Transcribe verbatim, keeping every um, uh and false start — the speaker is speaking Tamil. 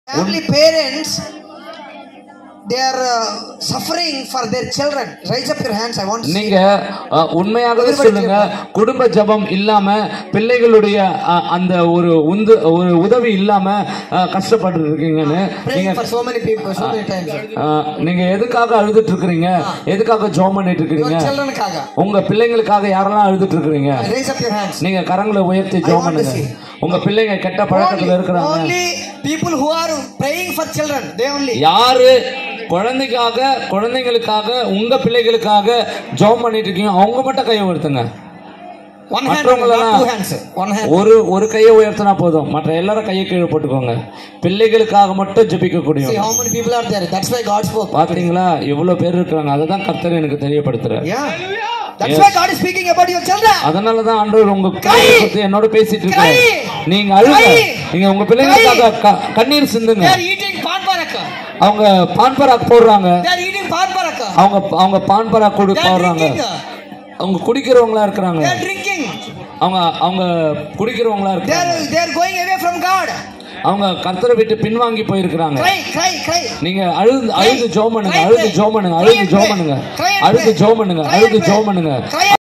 Only parents, they are uh, suffering for their children. Raise up your hands. I want to see. நீங்க உண்மையாகவே சொல்லுங்க, குடும்ப ஜெபம் இல்லாம பிள்ளைகளுடைய அந்த ஒரு ஒரு உதவி இல்லாம கஷ்டப்பட்டு இருக்கீங்கன்னு நீங்க so many people so many times. நீங்க எதுக்காக அழுதுட்டு இருக்கீங்க? எதுக்காக ஜெபம் பண்ணிட்டு இருக்கீங்க? childrenக்காக. உங்க பிள்ளைகளுக்காக யாரெல்லாம் அழுதுட்டு இருக்கீங்க? Raise up your hands. நீங்க கரங்களை உயர்த்தி ஜெபம் பண்ணுங்க. உங்க பிள்ளைங்க கெட்ட பழக்கத்துல இருக்காங்க. Only people who are praying for children, they only. யாரு குழந்தைக்காக குழந்தைகளுக்காக உங்க பிள்ளைகளுக்காக ஜெபம் பண்ணிட்டு இருக்கீங்க அவங்க மட்டும் கையை உயர்த்துங்க. One hand, not two hands. One hand. ஒரு ஒரு கையை உயர்த்தினா போதும், மற்ற எல்லாரும் கையை கீழே போட்டுக்கோங்க. பிள்ளைகளுக்காக மட்டும் ஜெபிக்க கூடிய. See how many people are there. That's why God spoke. பாத்தீங்களா எவ்வளவு பேர் இருக்காங்க. அததான் கர்த்தர் எனக்கு தெரியப்படுத்துறார். Yeah. That's why God is speaking about your children. அதனால தான் ஆண்டவர் உங்க பிள்ளைகளை பத்தி என்னோட பேசிட்டு இருக்காரு. நீங்க அழுங்க. நீங்க உங்க பிள்ளைகளுக்காக கண்ணீர் சிந்துங்க. They are eating pan parak. அவங்க பான் பராக் போடுறாங்க. They are eating pan parak. அவங்க அவங்க பான் பராக் குடி போடுறாங்க. அவங்க குடிக்கிறவங்களா இருக்காங்க. They are drinking. அவங்க அவங்க குடிக்கிறவங்களா இருக்காங்க. They are they are going away from God. அவங்க கர்த்தரை விட்டு பின்வாங்கி போயிருக்காங்க. Cry cry cry. நீங்க அழுது அழுது ஜெபம் பண்ணுங்க. அழுது ஜெபம் பண்ணுங்க. அழுது ஜெபம் பண்ணுங்க. அழுது ஜெபம் பண்ணுங்க. அழுது ஜெபம் பண்ணுங்க.